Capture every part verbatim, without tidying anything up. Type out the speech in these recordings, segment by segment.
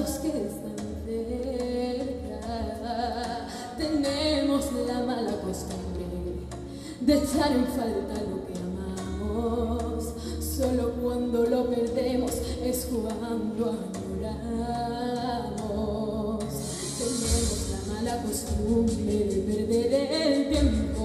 los que están cerca. Tenemos la mala costumbre de echar en falta lo que amamos. Solo cuando lo perdemos es cuando añoramos. Tenemos la mala costumbre de perder el tiempo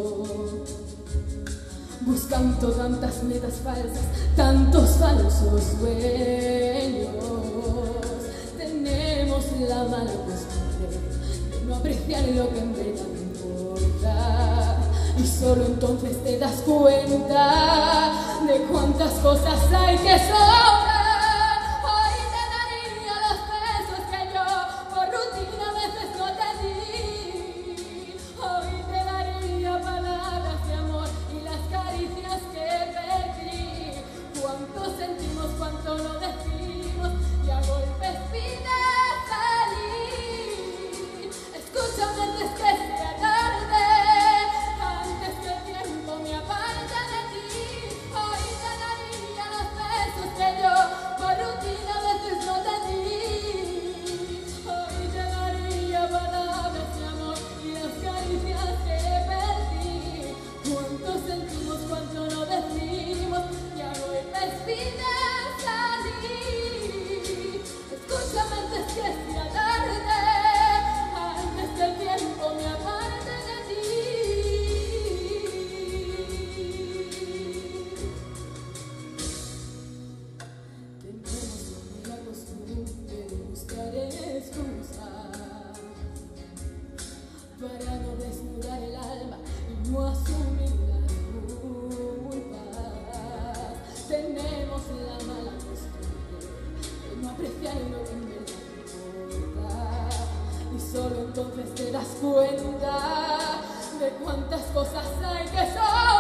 buscando tantas metas falsas, tantos falsos sueños. Tenemos la mala costumbre de no apreciar lo que en verdad importa, y solo entonces te das cuenta de cuántas cosas hay que sobrar. Hoy te daría los besos que yo por rutina a veces no te di. Hoy te daría palabras de amor y las caricias que perdí. Cuánto sentimos, cuánto no decimos, y a golpes pides salir. Escúchame antes que sea tarde, antes que el tiempo me aparte de ti. Hoy te daría los besos que yo por rutina a veces no te di. Hoy te daría palabras de amor y las caricias que perdí. Cuánto sentimos, cuánto no decimos, y a golpes pides salir. Escúchame antes que sea tarde, antes que el tiempo me aparte de ti. Tenemos la costumbre de buscar excusas para no desnudar el alma y no asumir la culpa. Tenemos la mala costumbre de no apreciar lo que en verdad importa, y solo entonces te das cuenta de cuántas cosas hay que sobrar.